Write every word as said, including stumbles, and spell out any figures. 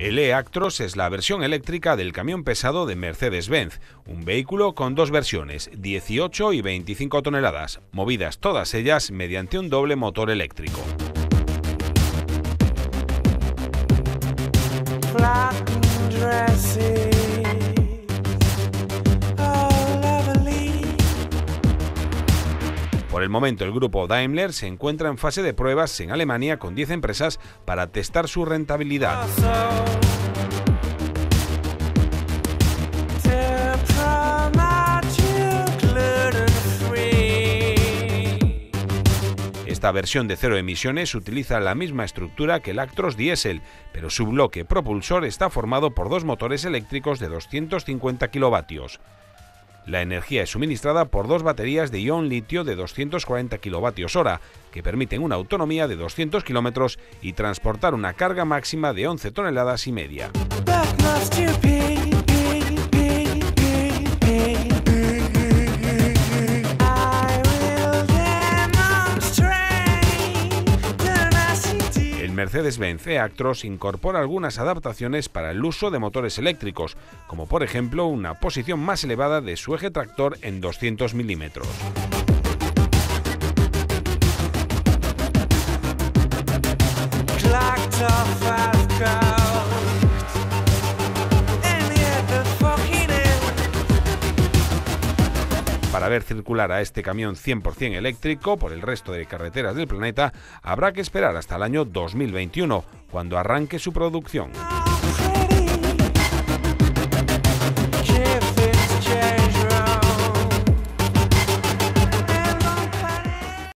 El E-Actros es la versión eléctrica del camión pesado de Mercedes-Benz, un vehículo con dos versiones, dieciocho y veinticinco toneladas, movidas todas ellas mediante un doble motor eléctrico. Por el momento, el grupo Daimler se encuentra en fase de pruebas en Alemania con diez empresas para testar su rentabilidad. Esta versión de cero emisiones utiliza la misma estructura que el Actros diésel, pero su bloque propulsor está formado por dos motores eléctricos de doscientos cincuenta kilovatios. La energía es suministrada por dos baterías de ion litio de doscientos cuarenta kilovatios hora, que permiten una autonomía de doscientos kilómetros y transportar una carga máxima de once toneladas y media. El Mercedes-Benz E-Actros incorpora algunas adaptaciones para el uso de motores eléctricos, como por ejemplo una posición más elevada de su eje tractor en doscientos milímetros. Para ver circular a este camión cien por cien eléctrico por el resto de carreteras del planeta, habrá que esperar hasta el año dos mil veintiuno, cuando arranque su producción.